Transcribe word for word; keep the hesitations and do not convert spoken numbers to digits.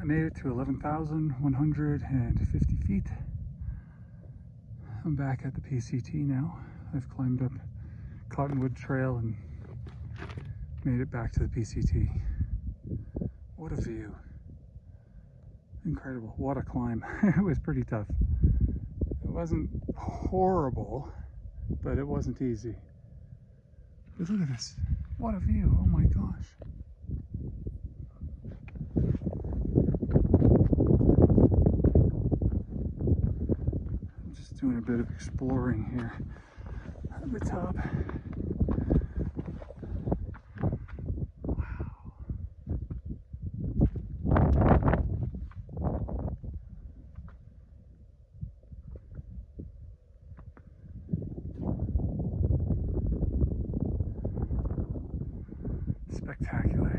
made it to eleven thousand one hundred fifty feet. I'm back at the P C T now. I've climbed up Cottonwood Trail and made it back to the P C T. What a view. Incredible. What a climb. It was pretty tough. It wasn't horrible, but it wasn't easy. But look at this. What a view. Oh my gosh. I'm just doing a bit of exploring here at the top. Spectacular.